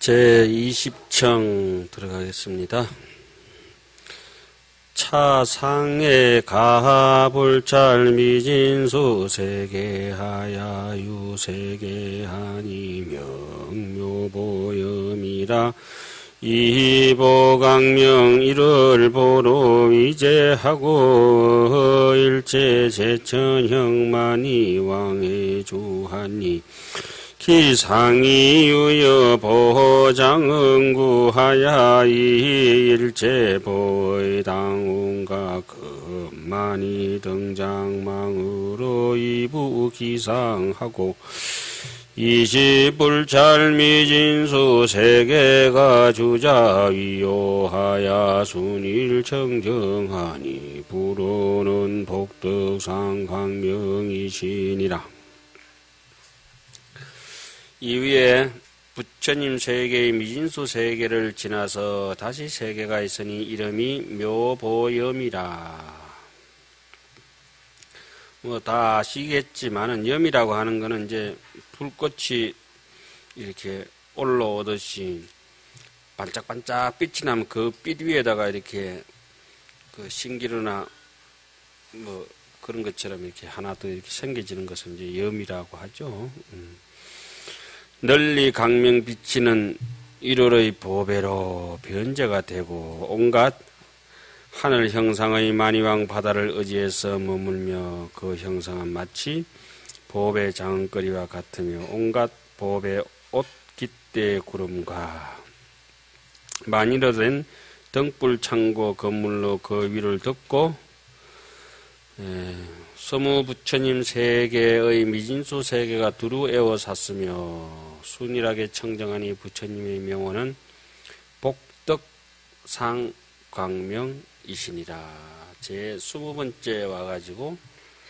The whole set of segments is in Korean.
제20청 들어가겠습니다. 차상에 가불찰미진수 세계하야 유세계하니 명묘보염이라 이보강명 이를 보로 위제하고 일제 제천형만이 왕해주하니 기상이 유여 보장응구하야 일제보의 당운과 급만이 등장망으로 이부 기상하고 이시불찰미진수 세계가 주자위요하야 순일청정하니 부로는 복덕상광명이시니라. 이후에 부처님 세계의 미진수 세계를 지나서 다시 세계가 있으니 이름이 묘보염이라. 뭐 다 아시겠지만은 염이라고 하는 거는 이제 불꽃이 이렇게 올라오듯이 반짝반짝 빛이 나면 그 빛 위에다가 이렇게 그 신기루나 뭐 그런 것처럼 이렇게 하나 더 이렇게 생겨지는 것을 이제 염이라고 하죠. 널리 강명 비치는 1월의 보배로 변제가 되고 온갖 하늘 형상의 만이왕 바다를 의지해서 머물며 그 형상은 마치 보배 장은거리와 같으며 온갖 보배 옷 깃대 구름과 만일로 된 등불 창고 건물로 그 위를 덮고 서무 부처님 세계의 미진수 세계가 두루 에워쌌으며 순일하게 청정하니 부처님의 명호는 복덕상광명이시니라. 제 20번째 와가지고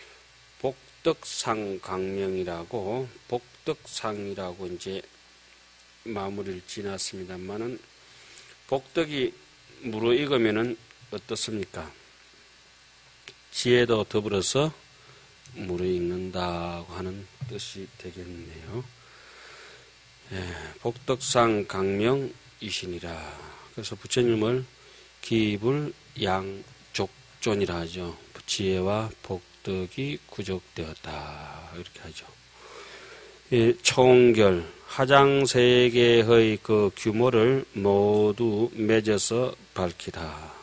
복덕상광명이라고 복덕상이라고 이제 마무리를 지났습니다만은 복덕이 무르익으면은 어떻습니까? 지혜도 더불어서 무르익는다고 하는 뜻이 되겠네요. 복덕상 강명이시니라. 그래서 부처님을 기불양족존이라 하죠. 지혜와 복덕이 구족되었다 이렇게 하죠. 총결 하장세계의 그 규모를 모두 맺어서 밝히다.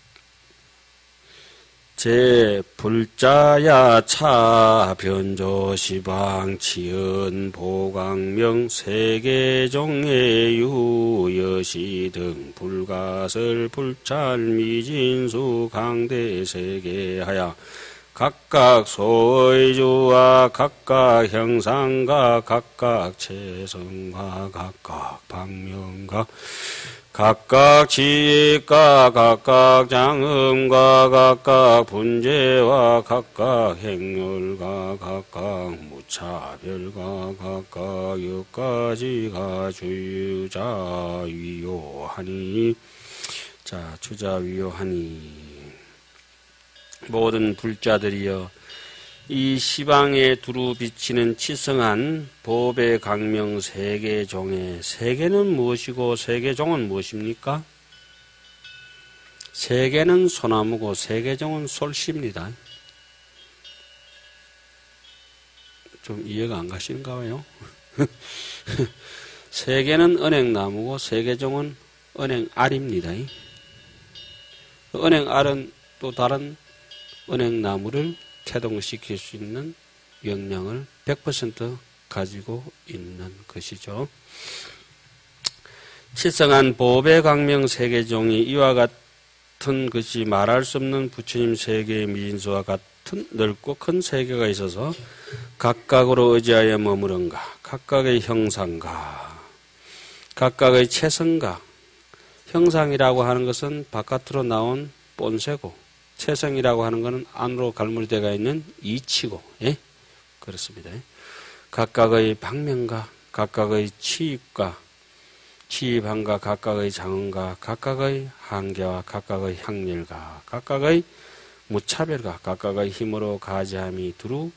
제 불자야 차 변조시방 치연 보강명 세계종의 유여시 등 불가설 불찰미진수 강대세계하야 각각 소의주와 각각 형상과 각각 체성과 각각 방명과 각각 지혜가 각각 장음과 각각 분재와 각각 행렬과 각각 무차별과 각각 여까지가 주자위요하니 자 주자위요하니 모든 불자들이여 이 시방에 두루 비치는 치성한 보배 강명 세계종의 세계는 무엇이고 세계종은 무엇입니까? 세계는 소나무고 세계종은 솔씨입니다. 좀 이해가 안 가시는가 봐요. 세계는 은행나무고 세계종은 은행알입니다. 은행알은 또 다른 은행나무를 태동시킬 수 있는 역량을 100% 가지고 있는 것이죠. 치성한 보배강명 세계종이 이와 같은 것이 말할 수 없는 부처님 세계의 미진수와 같은 넓고 큰 세계가 있어서 각각으로 의지하여 머무른가 각각의 형상과 각각의 체성과 형상이라고 하는 것은 바깥으로 나온 본세고 체성이라고 하는 것은 안으로 갈무리되어 있는 이치고, 예? 그렇습니다. 각각의 방면과 각각의 치입과 치입함과 각각의 장언과 각각의 한계와 각각의 향렬과 각각의 무차별과 각각의 힘으로 가지함이 두루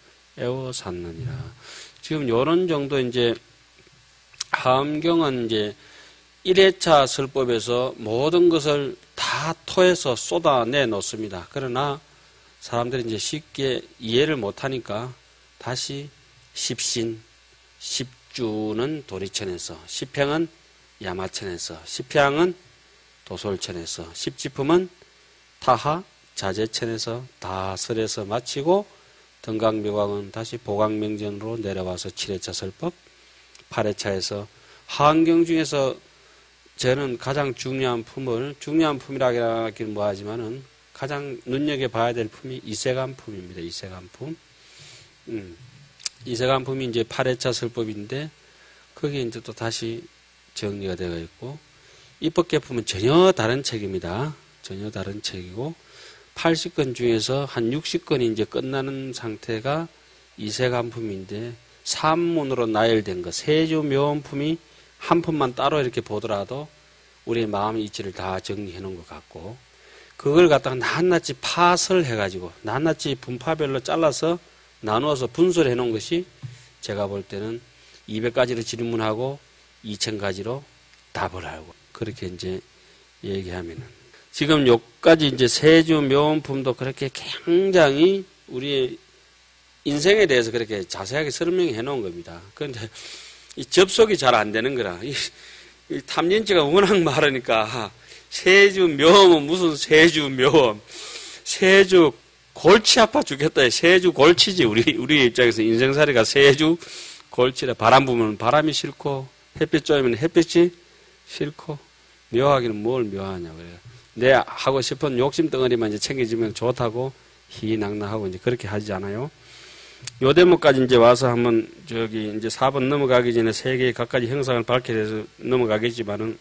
에워쌌느니라. 지금 요런 정도 이제 하엄경은 이제 1회차 설법에서 모든 것을 다 토해서 쏟아내 놓습니다. 그러나 사람들이 이제 쉽게 이해를 못하니까 다시 십신, 십주는 도리천에서, 십행은 야마천에서, 십향은 도솔천에서, 십지품은 타하 자재천에서 다 설해서 마치고 등강묘광은 다시 보강명전으로 내려와서 7회차 설법, 8회차에서 하안경 중에서 저는 가장 중요한 품이라 하기는 뭐하지만은 가장 눈여겨봐야 될 품이 이세간품입니다. 이세간품. 이세간품이 이제 8회차 설법인데 거기에 이제 또 다시 정리가 되어 있고 입법계품은 전혀 다른 책입니다. 전혀 다른 책이고 80권 중에서 한 60권이 이제 끝나는 상태가 이세간품인데 산문으로 나열된 거 세주묘원품이 한 품만 따로 이렇게 보더라도 우리의 마음의 이치를 다 정리해 놓은 것 같고 그걸 갖다가 낱낱이 파설해가지고 낱낱이 분파별로 잘라서 나누어서 분설해 놓은 것이 제가 볼 때는 200가지로 질문하고 2000가지로 답을 하고 그렇게 이제 얘기하면은 지금 요까지 이제 세주묘원품도 그렇게 굉장히 우리의 인생에 대해서 그렇게 자세하게 설명해 놓은 겁니다. 그런데 이 접속이 잘 안 되는 거라. 이 탐진치가 워낙 많으니까 세주묘험은 무슨 세주묘험. 세주 골치 아파 죽겠다. 세주 골치지. 우리 입장에서 인생살이가 세주 골치라. 바람 부면 바람이 싫고 햇빛 쬐면 햇빛이 싫고 묘하기는 뭘 묘하냐 그래요. 내 하고 싶은 욕심 덩어리만 이제 챙겨지면 좋다고 희낙낙하고 이제 그렇게 하지 않아요. 요 대목까지 이제 와서 한번 저기 이제 4번 넘어가기 전에 3개의 각가지 형상을 밝혀서 넘어가겠지만은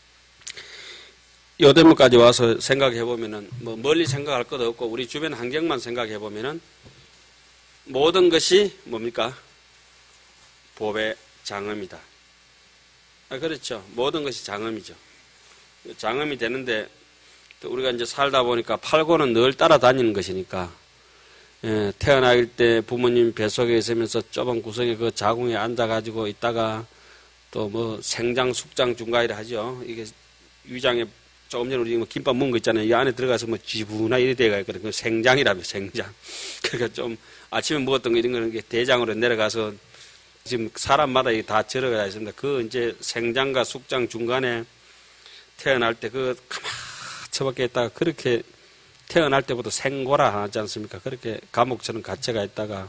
요 대목까지 와서 생각해 보면은 뭐 멀리 생각할 것도 없고 우리 주변 환경만 생각해 보면은 모든 것이 뭡니까? 법의 장엄이다. 그렇죠. 모든 것이 장엄이죠. 장엄이 되는데 우리가 이제 살다 보니까 팔고는 늘 따라다니는 것이니까 태어날 때 부모님 뱃속에 있으면서 좁은 구석에 그 자궁에 앉아가지고 있다가 또 뭐 생장, 숙장, 중가이라 하죠. 이게 위장에 조금 전에 우리 뭐 김밥 먹은 거 있잖아요. 이 안에 들어가서 뭐 지부나 이래 돼가 있거든요. 그 생장이라며, 생장. 그러니까 좀 아침에 먹었던 거 이런 거는 게 대장으로 내려가서 지금 사람마다 이게 다 들어가 있습니다. 그 이제 생장과 숙장 중간에 태어날 때 그 가만 처박혀 있다가 그렇게 태어날 때부터 생고라 하지 않습니까? 그렇게 감옥처럼 갇혀가 있다가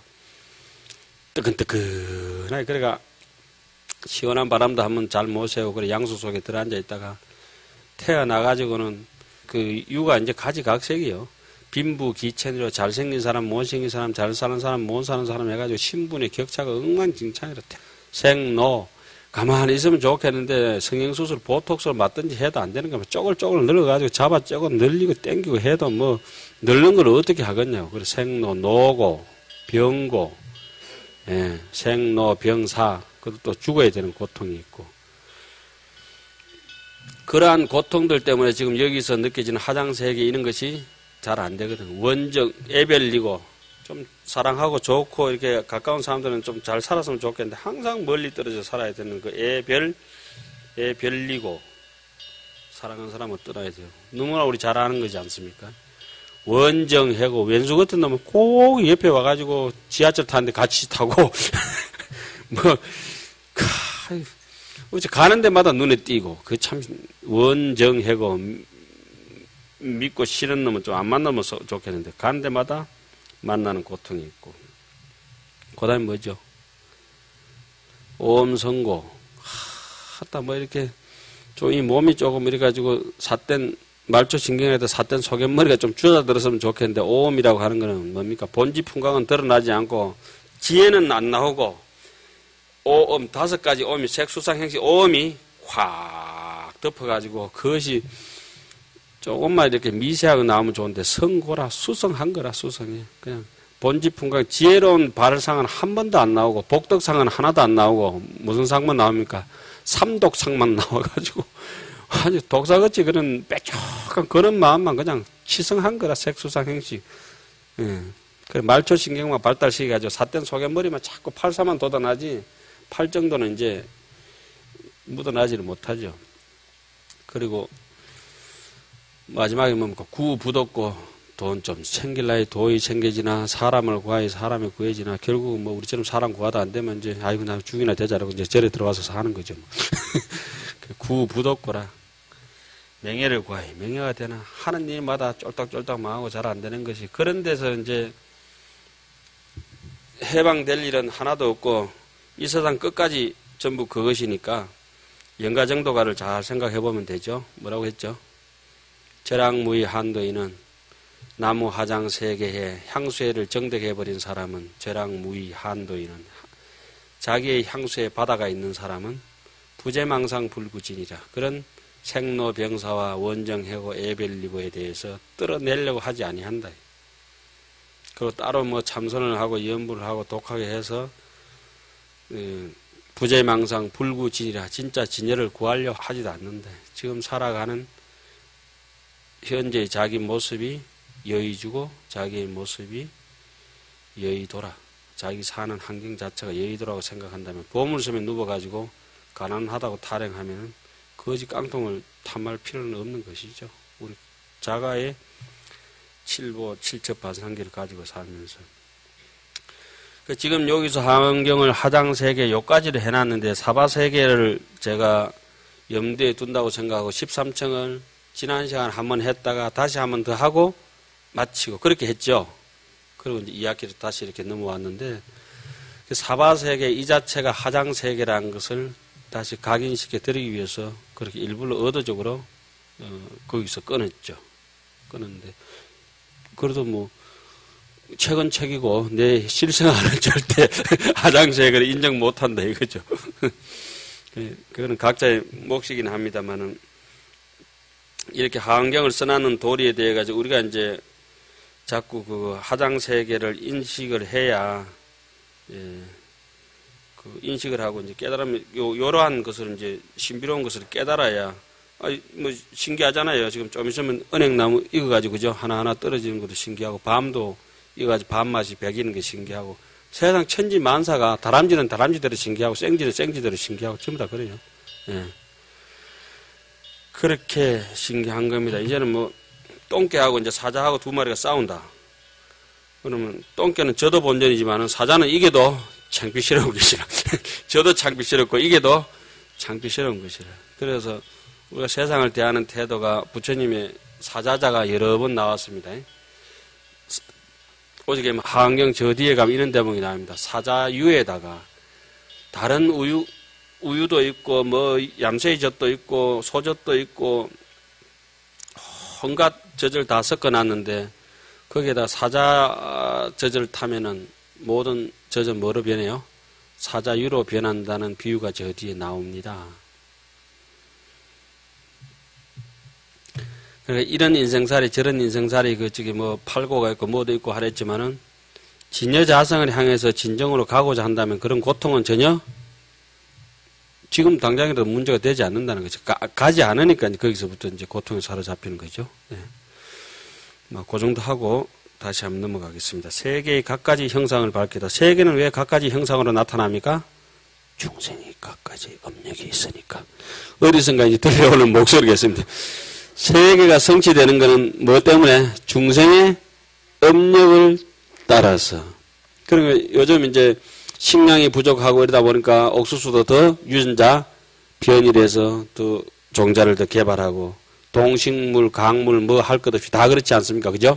뜨끈뜨끈하게 그래가 시원한 바람도 한번 잘 못 쐬고 그래 양수 속에 들어앉아 있다가 태어나가지고는 그 유가 이제 가지각색이요. 빈부귀천으로 잘생긴 사람, 못생긴 사람, 잘 사는 사람, 못 사는 사람 해가지고 신분의 격차가 엉망진창이라 생노 가만히 있으면 좋겠는데 성형수술 보톡스를 맞든지 해도 안 되는 거면 쪼글쪼글 늘어가지고 잡아 쪼고 늘리고 땡기고 해도 뭐 늘는 걸 어떻게 하겠냐고. 그래서 생노, 노고, 병고, 생노, 병사, 그리고 또 죽어야 되는 고통이 있고. 그러한 고통들 때문에 지금 여기서 느껴지는 화장세계 이런 것이 잘 안 되거든. 원적, 애별리고, 좀 사랑하고 좋고 이렇게 가까운 사람들은 좀 잘 살았으면 좋겠는데 항상 멀리 떨어져 살아야 되는 그 애별리고 사랑하는 사람은 떠나야 돼요. 너무나 우리 잘 아는 거지 않습니까? 원정해고 왼수 같은 놈은 꼭 옆에 와가지고 지하철 타는데 같이 타고 뭐 어째 가는 데마다 눈에 띄고 그 참 원정해고 믿고 싫은 놈은 좀 안 만나면 좋겠는데 가는 데마다 만나는 고통이 있고. 그 다음에 뭐죠? 오음성고. 뭐 이렇게, 이 몸이 조금 이래가지고 삿된, 말초신경에다 삿된 소견머리가 좀 줄어들었으면 좋겠는데, 오음이라고 하는 거는 뭡니까? 본지풍광은 드러나지 않고, 지혜는 안 나오고, 오음, 5가지 오음이, 색수상행시 오음이 확 덮어가지고, 그것이 조금만 이렇게 미세하게 나오면 좋은데 성고라 수성한 거라 수성해. 그냥 본지풍광 지혜로운 발상은 한 번도 안 나오고 복덕상은 하나도 안 나오고 무슨 상만 나옵니까? 삼독상만 나와가지고 아주 독사같이 그런 빼쪽한 그런 마음만 그냥 치성한 거라 색수상행시. 그래 말초신경만 발달시켜가지고 삿된 소견머리만 자꾸 팔사만 돋아나지 팔 정도는 이제 묻어나지를 못하죠. 그리고 마지막에 뭡니까? 구부뒀고 돈 좀 챙길라니 돈이 챙겨지나 사람을 구하니 사람이 구해지나 결국은 뭐 우리처럼 사람 구하다 안 되면 이제 아이고 나 죽이나 되자라고 이제 절에 들어와서 사는 거죠. 뭐. 구부뒀고라. 명예를 구하니 명예가 되나 하는 일마다 쫄딱쫄딱 망하고 잘 안 되는 것이 그런 데서 이제 해방될 일은 하나도 없고 이 세상 끝까지 전부 그것이니까 영가정도가를 잘 생각해 보면 되죠. 뭐라고 했죠? 절악무의 한도인은 나무 화장 3개에 향수회를 정득해버린 사람은 절악무의 한도인은 자기의 향수에 바다가 있는 사람은 부재망상 불구진이라. 그런 생로병사와 원정해고 에벨리고에 대해서 뚫어내려고 하지 아니한다. 그리고 따로 뭐 참선을 하고 연부를 하고 독하게 해서 부재망상 불구진이라 진짜 진여를 구하려고 하지도 않는다. 지금 살아가는 현재의 자기 모습이 여의주고 자기의 모습이 여의도라. 자기 사는 환경 자체가 여의도라고 생각한다면 보물섬에 누워가지고 가난하다고 타령하면 거지 깡통을 탐할 필요는 없는 것이죠. 우리 자가의 칠첩반상기를 가지고 살면서. 지금 여기서 환경을 하장 3개 요까지를 해놨는데 사바 3개를 제가 염두에 둔다고 생각하고 13층을 지난 시간에 한번 했다가 다시 한번 더 하고 마치고 그렇게 했죠. 그리고 이제 2학기로 다시 이렇게 넘어왔는데 사바 3개 이 자체가 하장 3개라는 것을 다시 각인시켜 드리기 위해서 그렇게 일부러 의도적으로 거기서 끊었죠. 끊었는데 그래도 뭐 책은 책이고 내 실생활은 절대 하장 3개를 인정 못한다 이거죠. 그거는 각자의 몫이긴 합니다만은 이렇게 환경을 써놨는 도리에 대해 가지고 우리가 이제 자꾸 그 하장 3개를 인식을 해야 그 인식을 하고 이제 깨달으면 요러한 것을 이제 신비로운 것을 깨달아야 뭐 신기하잖아요. 지금 좀 있으면 은행나무 익어가지고 그죠 하나하나 떨어지는 것도 신기하고 밤도 익어가지고 밤맛이 배기는 게 신기하고 세상 천지 만사가 다람쥐는 다람쥐대로 신기하고 생쥐는 생쥐대로 신기하고 전부 다 그래요. 예. 그렇게 신기한 겁니다. 이제는 뭐 똥개하고 이제 사자하고 2마리가 싸운다. 그러면 똥개는 저도 본전이지만은 사자는 이게도 창피스러운 것이라. 저도 창피스럽고 이게도 창피스러운 것이라. 그래서 우리가 세상을 대하는 태도가 부처님의 사자자가 여러 번 나왔습니다. 오직에 하안경 저 뒤에 가면 이런 대목이 나옵니다. 사자유에다가 다른 우유도 있고 뭐 얌새의 젖도 있고 소젖도 있고 온갖 젖을 다 섞어놨는데 거기에다 사자 젖을 타면은 모든 젖은 뭐로 변해요? 사자유로 변한다는 비유가 저 뒤에 나옵니다. 그러니까 이런 인생살이 저런 인생살이 그쪽에 뭐 팔고가 있고 뭐도 있고 하랬지만은 진여자성을 향해서 진정으로 가고자 한다면 그런 고통은 전혀 지금 당장이라도 문제가 되지 않는다는 거죠. 가지 않으니까 이제 거기서부터 이제 고통에 사로잡히는 거죠. 네. 그 정도 하고 다시 한번 넘어가겠습니다. 세계의 갖가지 형상을 밝히다. 세계는 왜 갖가지 형상으로 나타납니까? 중생이 갖가지 업력이 있으니까. 어디선가 이제 들려오는 목소리겠습니다. 세계가 성취되는 것은 뭐 때문에? 중생의 업력을 따라서. 그러니까 요즘 이제 식량이 부족하고 이러다 보니까 옥수수도 더 유전자 변이돼서 또 종자를 더 개발하고 동식물, 강물 뭐 할 것 없이 다 그렇지 않습니까? 그죠?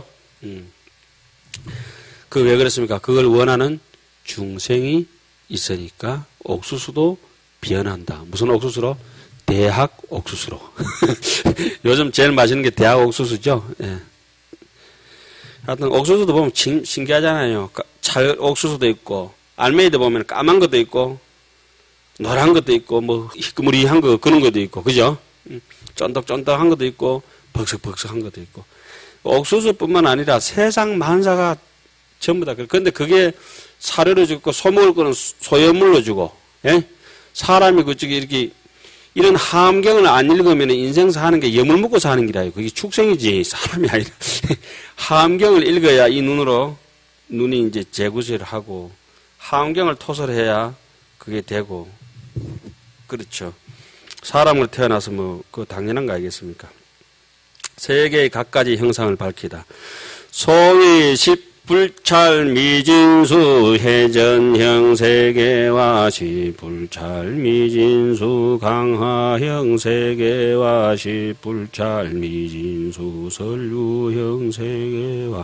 그 왜 그렇습니까? 그걸 원하는 중생이 있으니까 옥수수도 변한다. 무슨 옥수수로? 대학 옥수수로. 요즘 제일 맛있는 게 대학 옥수수죠. 예. 하여튼 옥수수도 보면 신기하잖아요. 찰 옥수수도 있고 알맹이도 보면 까만 것도 있고 노란 것도 있고 뭐 희끄무리한 거 그런 것도 있고 그죠? 쫀득쫀득한 것도 있고 벅석벅석한 것도 있고 옥수수뿐만 아니라 세상 만사가 전부 다 그런데 그게 사료로 주고 소먹을 거는 소염물로 주고 예? 사람이 그쪽에 이렇게 이런 함경을 안 읽으면 인생사 하는 게 염을 먹고 사는 기라요. 그게 축생이지 사람이 아니라 함경을 읽어야 이 눈으로 눈이 이제 재구실을 하고 함경을 토설해야 그게 되고 그렇죠. 사람으로 태어나서 뭐, 그 당연한 거 아니겠습니까? 세계의 갖가지 형상을 밝히다. 소위 십불찰 미진수 해전형 세계와 십불찰 미진수 강화형 세계와 십불찰 미진수 설류형 세계와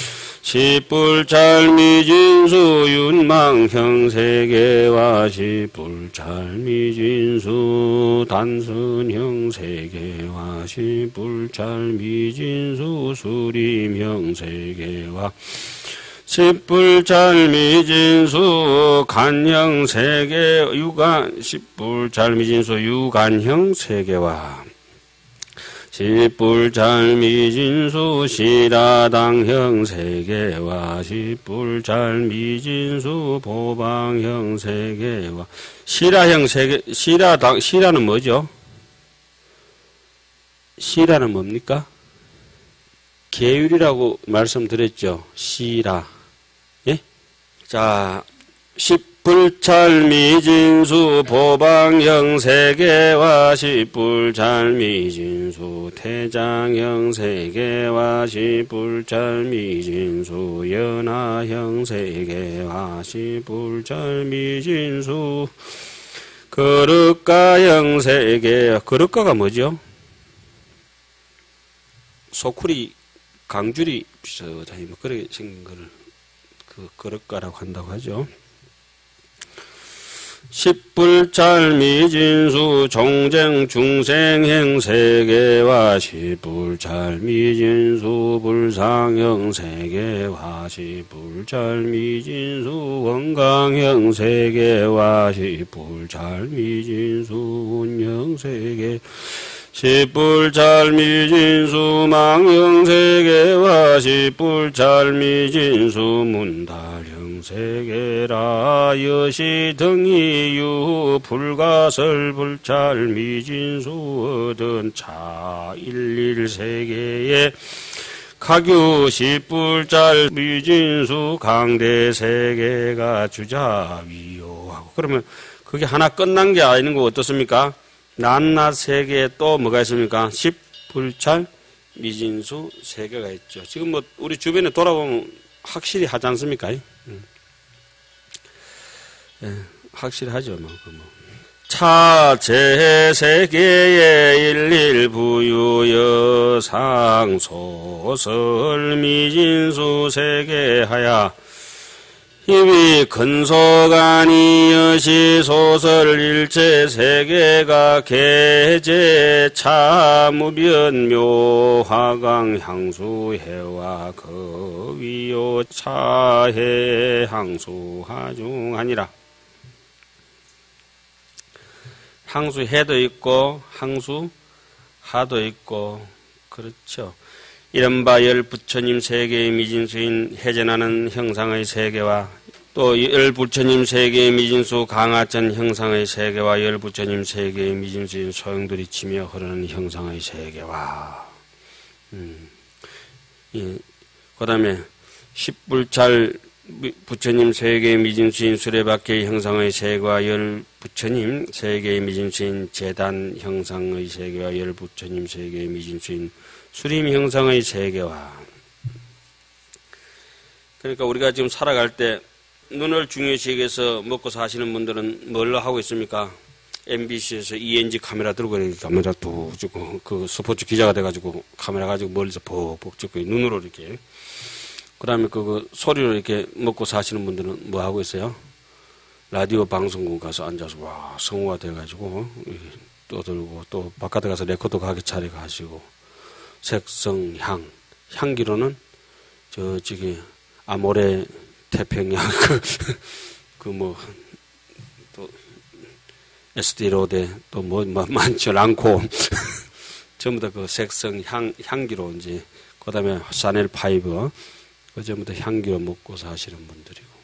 십불찰 미진수 윤망형 세계와 십불찰 미진수 단순형 세계와 십불찰 미진수 수림형 세계와 십불찰 미진수 간형 세계 유간 십불찰 미진수 유간형 세계와 십불찰 미진수 시라당형 세계와 십불찰 미진수 보방형 세계와 시라형 세계 시라는 뭐죠? 시라는 뭡니까? 계율이라고 말씀드렸죠. 시라. 예? 자, 십불찰 미진수 보방형 세계와 십불찰 미진수 태장형 세계와 십불찰 미진수 연하형 세계와 십불찰 미진수 거륵가형 세계. 거륵가가 뭐죠? 소쿠리 강줄이 비슷하게 뭐 그렇게 생긴 거를 그 거륵가라고 한다고 하죠. 십불찰 미진수 종쟁 중생형 세계와 십불찰 미진수 불상형 세계와 십불찰 미진수 원강형 세계와 십불찰 미진수 운형 세계 십불찰 미진수 망형 세계와 십불찰 미진수 문달형 세계라 여시 등이유 불가설 불찰 미진수 얻은 차 일일 세계에 가규 십불찰 미진수 강대 세계가 주자위요 하고 그러면 그게 하나 끝난 게 아닌 거 어떻습니까? 낱낱 세계에 또 뭐가 있습니까? 십불찰 미진수 세계가 있죠. 지금 뭐 우리 주변에 돌아보면 확실히 하지 않습니까? 예, 확실히 하죠. 뭐. 차제 세계의 일일 부유 여상 소설 미진수 세계하야 힘이 근소간이 여시 소설 일체 세계가 계제 차무변 묘화강 향수해와 거위요 차해 항수하중하니라. 항수해도 있고 항수하도 있고 그렇죠. 이른바 열부처님 세계의 미진수인 해전하는 형상의 세계와 또 열부처님 세계의 미진수 강하천 형상의 세계와 열부처님 세계의 미진수인 소용돌이 치며 흐르는 형상의 세계와 예. 그 다음에 십불찰 부처님 세계의 미진수인 수레바퀴의 형상의 세계와 열부처님 세계의 미진수인 재단 형상의 세계와 열부처님 세계의 미진수인 수림 형상의 세계와 그러니까 우리가 지금 살아갈 때 눈을 중요시 여겨서 먹고 사시는 분들은 뭘로 하고 있습니까? MBC에서 ENG 카메라 들고 카메라 또 찍고 그 스포츠 기자가 돼가지고 카메라 가지고 멀리서 벅벅 찍고 눈으로 이렇게 그 다음에 그 소리로 이렇게 먹고 사시는 분들은 뭐 하고 있어요? 라디오 방송국 가서 앉아서 와 성우가 돼가지고 또 들고 또 바깥에 가서 레코드 가게 차례가 하시고 색성 향기로는 저기 아모레 태평양 그 뭐 또 에스티로데 또 뭐 많죠 랑코 전부 다 그 색성 향기로 이제 그다음에 샤넬 파이브 그 전부 다 향기로 먹고 사시는 분들이고